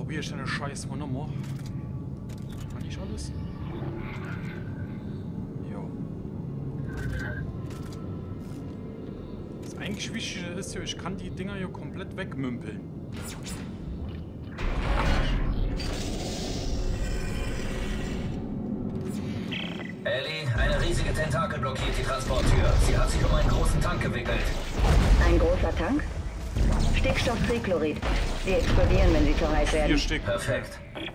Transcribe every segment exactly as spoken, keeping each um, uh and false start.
probiere ich deine Scheiß mal nochmal. Kann ich alles? Jo. Das eigentlich Wichtige ist ja, ich kann die Dinger hier komplett wegmümpeln. Ellie, eine riesige Tentakel blockiert die Transporttür. Sie hat sich um einen großen Tank gewickelt. Ein großer Tank? Stickstofftrichlorid. Sie explodieren, wenn sie zu heiß werden. Vier Stück. Perfekt.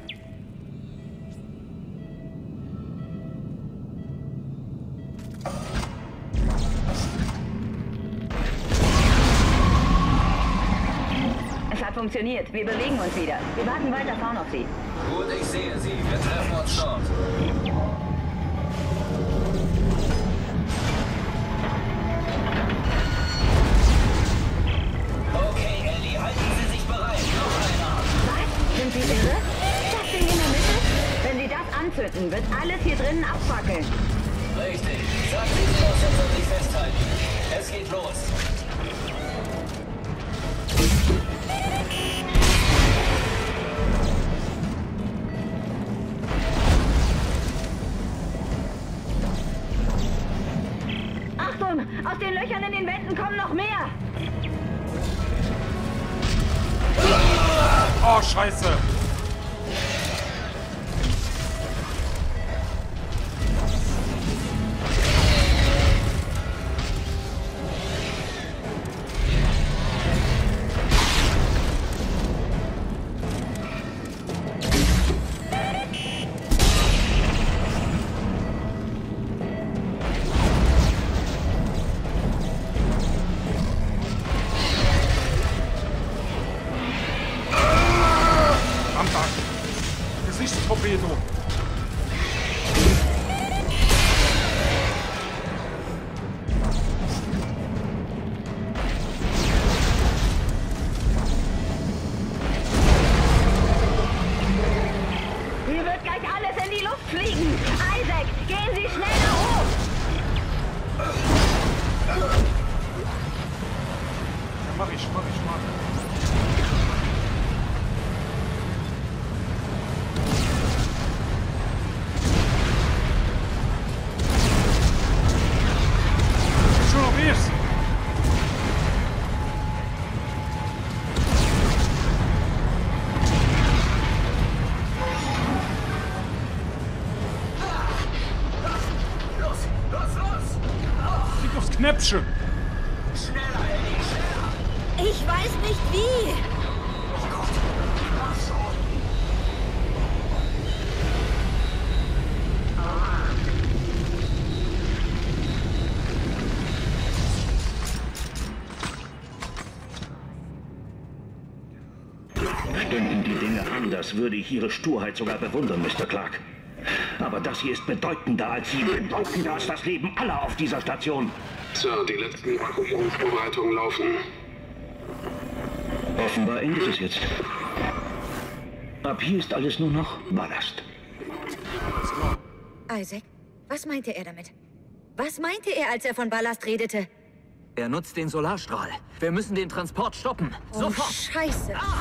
Es hat funktioniert. Wir bewegen uns wieder. Wir warten weiter vorn auf Sie. Gut, ich sehe sie. Wir treffen uns dort. Okay, Ellie, halten Sie sich bereit. Noch einer. Was? Sind Sie irre? Das Ding in der Mitte? Wenn Sie das anzünden, wird alles hier drinnen abfackeln. Richtig. Sagen Sie sie los und sich festhalten. Es geht los. Achtung! Aus den Löchern in den Wänden kommen noch mehr! Oh, Scheiße! Gesichtstorpedo. Hier wird gleich alles in die Luft fliegen. Isaac, gehen Sie schneller hoch. Ja, mach ich, mach ich, mach. Knäppchen. Schneller, Ellie, schneller. Ich weiß nicht wie. Oh Gott, mach schon. Stünden die Dinge anders, würde ich Ihre Sturheit sogar bewundern, Mister Clark. Aber das hier ist bedeutender als Sie, bedeutender als das Leben aller auf dieser Station. Sir, die letzten Evakuierungsvorbereitungen laufen. Offenbar endet es jetzt. Ab hier ist alles nur noch Ballast. Isaac, was meinte er damit? Was meinte er, als er von Ballast redete? Er nutzt den Solarstrahl. Wir müssen den Transport stoppen. Oh, Sofort. Scheiße. Ah!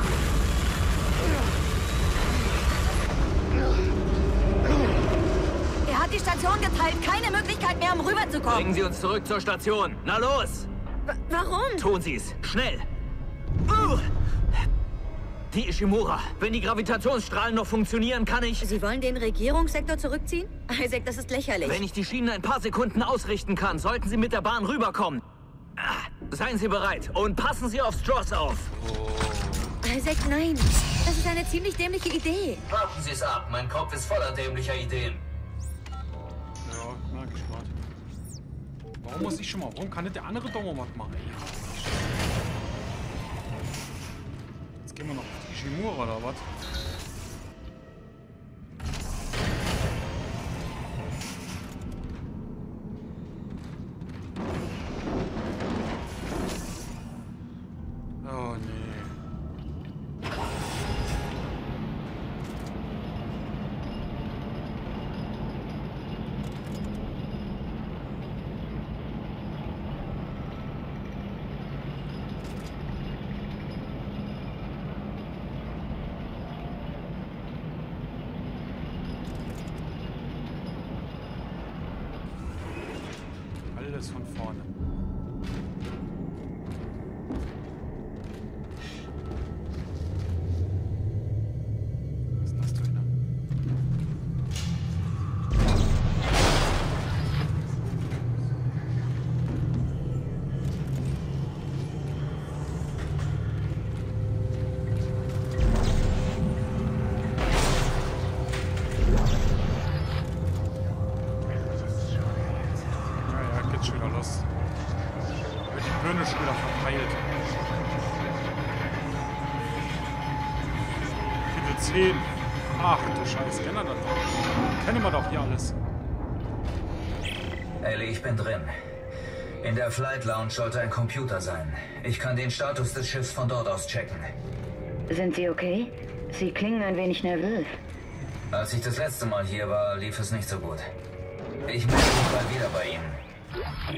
Er hat die Station geteilt. Keine Möglichkeit mehr, um rüberzukommen. Bringen Sie uns zurück zur Station. Na los! W warum? Tun Sie es. Schnell! Uh! Die Ishimura. Wenn die Gravitationsstrahlen noch funktionieren, kann ich... Sie wollen den Regierungssektor zurückziehen? Isaac, das ist lächerlich. Wenn ich die Schienen ein paar Sekunden ausrichten kann, sollten Sie mit der Bahn rüberkommen. Ah, seien Sie bereit und passen Sie auf Stross auf. Isaac, nein. Das ist eine ziemlich dämliche Idee. Warten Sie es ab. Mein Kopf ist voller dämlicher Ideen. Ja, merke ich gerade. Warum muss ich schon mal? Warum kann nicht der andere doch mal was machen? Ja. Jetzt gehen wir noch auf die Ishimura oder was? Oh nee. alles von vorne. Was ist das drin? Ach du Scheiße, kennen wir das doch. Kennen wir doch hier alles. Ellie, ich bin drin. In der Flight Lounge sollte ein Computer sein. Ich kann den Status des Schiffs von dort aus checken. Sind Sie okay? Sie klingen ein wenig nervös. Als ich das letzte Mal hier war, lief es nicht so gut. Ich melde mich mal wieder bei Ihnen.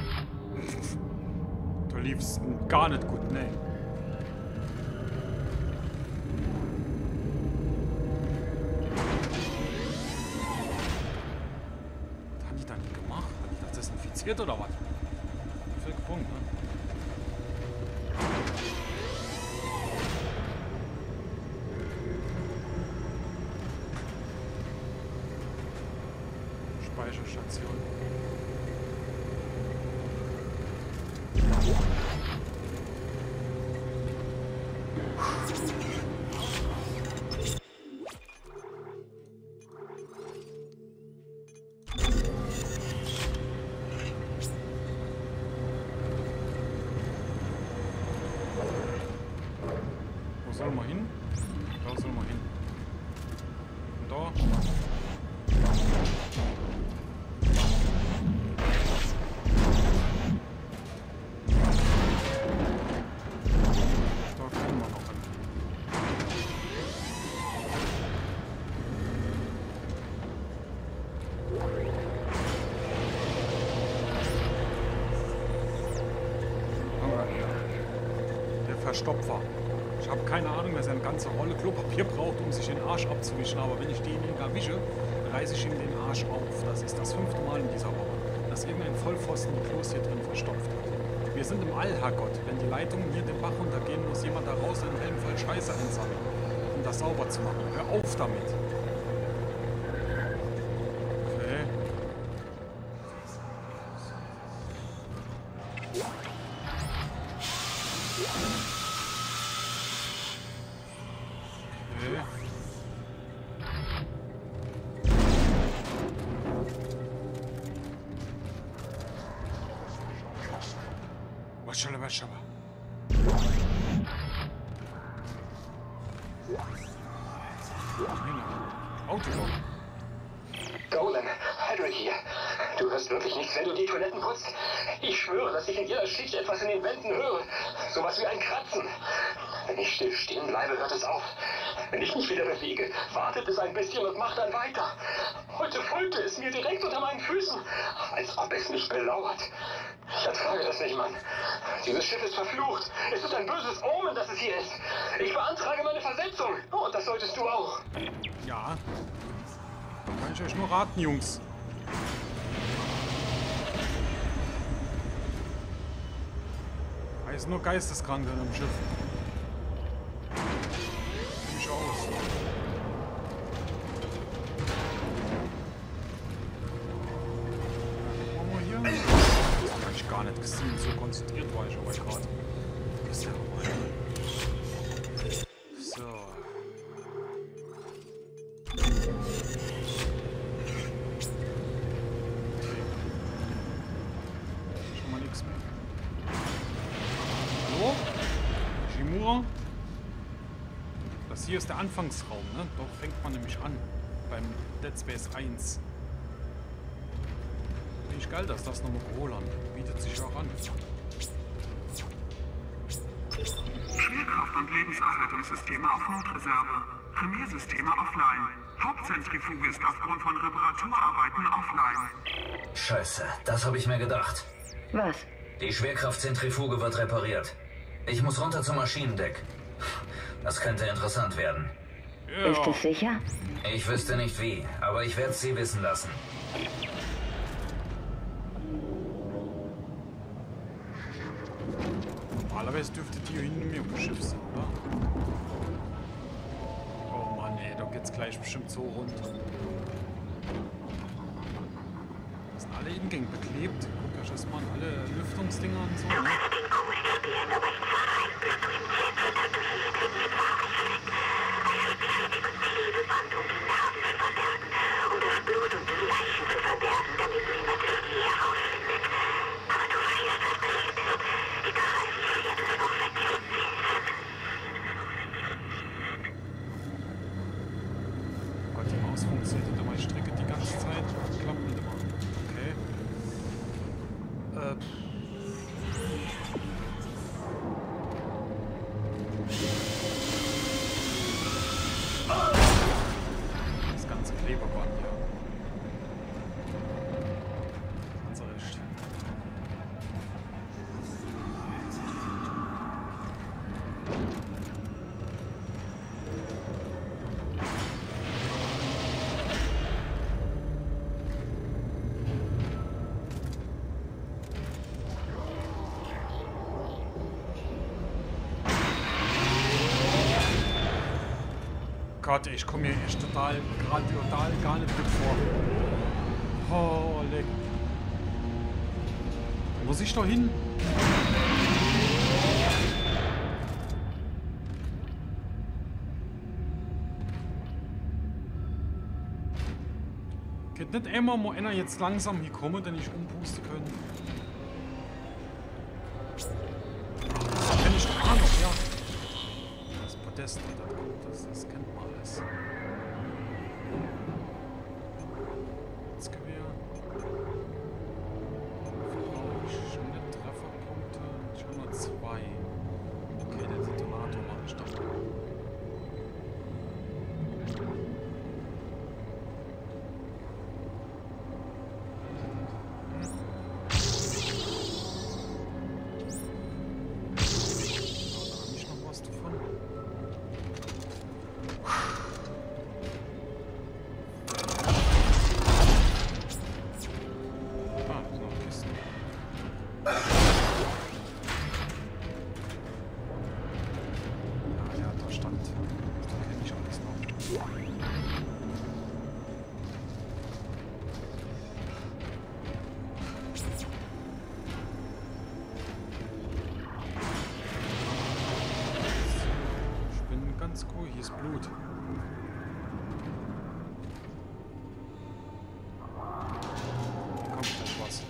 Du liefst gar nicht gut, ne? Oder was? Viel Punkt, ne? Speicherstation. Wo soll man hin? Da soll man hin. Und da? Da können wir noch hin. Der Verstopfer. Ich habe keine Ahnung, dass er eine ganze Rolle Klopapier braucht, um sich den Arsch abzuwischen. Aber wenn ich denjenigen erwische, reiße ich ihm den Arsch auf. Das ist das fünfte Mal in dieser Woche, dass irgendein Vollpfosten die Klos hier drin verstopft hat. Wir sind im All, Herrgott. Wenn die Leitungen hier den Bach runtergehen, muss jemand da raus in jedem Fall Scheiße einsammeln, um das sauber zu machen. Hör auf damit. Okay. Waschala, waschala. Auto. Golan, Hedrick hier. Du hörst wirklich nichts, wenn du die Toiletten putzt? Ich schwöre, dass ich in jeder Schicht etwas in den Wänden höre. Sowas wie ein Kratzen. Wenn ich still stehen bleibe, hört es auf. Wenn ich mich wieder bewege, wartet es ein bisschen und macht dann weiter. Heute folgte es mir direkt unter meinen Füßen, als ob es mich belauert. Ich ertrage das nicht, Mann. Dieses Schiff ist verflucht. Es ist ein böses Omen, dass es hier ist. Ich beantrage meine Versetzung. Oh, und das solltest du auch. Ja. Kann ich euch nur raten, Jungs. Da ist nur Geisteskranke im Schiff. Ziemlich aus. Gucken wir mal hier. Das hab ich gar nicht gesehen. So konzentriert war ich aber gerade. Das ist ja mal. So. Schon mal nichts mehr. Hallo? Shimura? Das hier ist der Anfangsraum, ne? Dort fängt man nämlich an. Beim Dead Space eins. Finde ich geil, dass das nochmal geholt haben. Bietet sich auch an. Schwerkraft- und Lebenserhaltungssysteme auf Notreserve. Premiersysteme offline. Hauptzentrifuge ist aufgrund von Reparaturarbeiten offline. Scheiße, das habe ich mir gedacht. Was? Die Schwerkraftzentrifuge wird repariert. Ich muss runter zum Maschinendeck. Das könnte interessant werden. Ja. Ist es sicher? Ich wüsste nicht wie, aber ich werde es Sie wissen lassen. Aber es dürfte die hier hinten mehr auf dem Schiff sein, oder? Oh Mann, ey, da geht's gleich bestimmt so rund. Das sind alle Ingänge beklebt. Guck euch das mal an, alle Lüftungsdinger und so. Ne? Gott, die Maus funktioniert nicht immer. Ich strecke die ganze Zeit. Klappt nicht immer. Okay. Äh. Das ganze Kleberband hier. Ganz recht. Gott, ich komme mir echt total, gerade total gar nicht gut vor. Oh, leck. Muss ich da hin? Geht nicht immer mal einer jetzt langsam hier kommen, denn ich umpusten können? Das kenne ich doch auch noch, ja. Das Podest, das, das kennt man alles. Das Gewehr. Schnell Trefferpunkte. Ich habe nur zwei. Okay, der Detonator mache ich doch. Hier ist Blut. Hier kommt gleich was.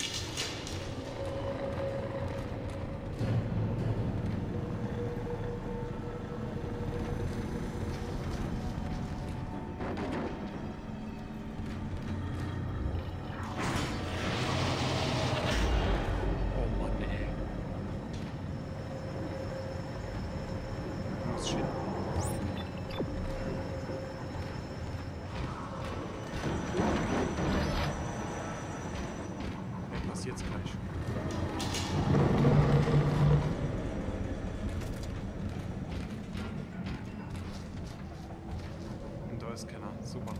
Oh Mann, ey. Muss schön. Jetzt gleich. Und da ist keiner. Super.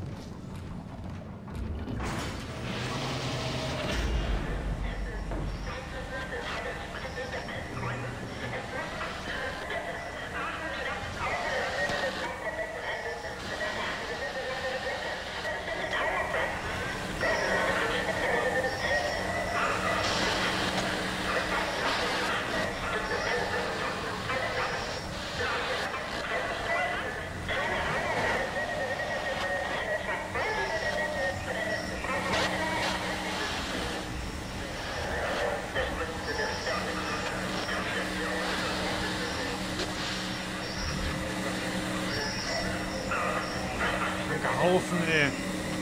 Haufen, ey.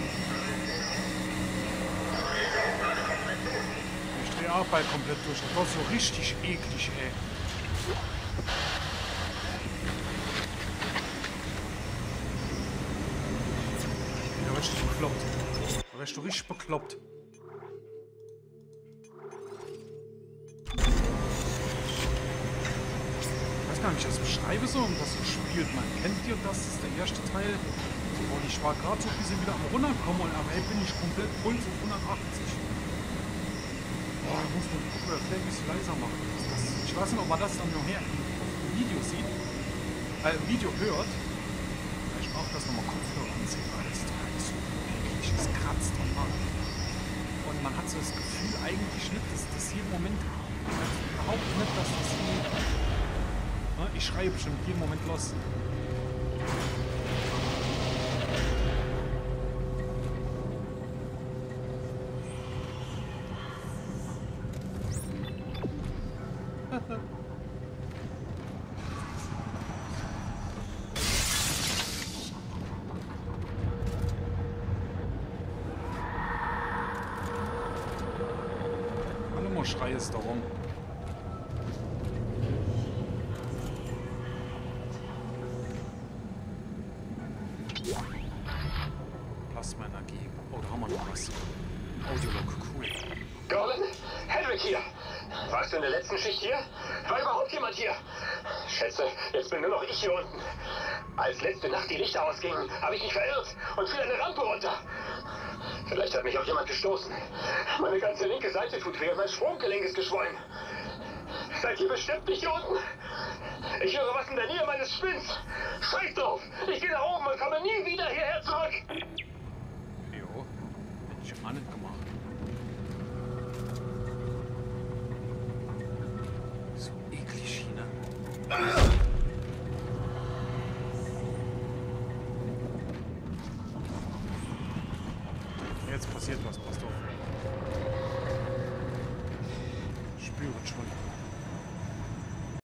Ich drehe auch bald komplett durch. Das war so richtig eklig, ey. Ja, richtig bekloppt. Da wärst du richtig bekloppt. Ich weiß gar nicht, wie ich das beschreibe so, um das so spielt. Man kennt ihr das? Das ist der erste Teil. Und ich war gerade so ein bisschen wieder am runterkommen und am Ende bin ich komplett Puls auf hundertachtzig. Boah, ich muss den Kopf vielleicht ein bisschen leiser machen. Das, das, ich Ich weiß nicht, ob man das dann nachher im Video sieht, äh, im Video hört. Ich brauche das nochmal Kopfhörer anziehen, weil es so eklig, es kratzt und macht. Und man hat so das Gefühl eigentlich nicht, dass das hier im Moment überhaupt nicht, dass das hier... Ne, ich schreie bestimmt jeden Moment los. Schrei es darum. Plasma-Energie. Oh, da haben wir noch was. Audiolog, cool. Golan? Hedrick hier. Warst du in der letzten Schicht hier? War überhaupt jemand hier? Schätze, jetzt bin nur noch ich hier unten. Als letzte Nacht die Lichter ausgingen, habe ich mich verirrt und fiel eine Rampe runter. Vielleicht hat mich auch jemand gestoßen. Meine ganze linke Seite tut weh und mein Sprunggelenk ist geschwollen. Seid ihr bestimmt nicht hier unten? Ich höre was in der Nähe meines Spinns. Scheiß drauf! Ich gehe nach oben und komme nie wieder hierher zurück! Jo, hätte ich auch nicht gemacht. So eklig hier, ne? Jetzt passiert was.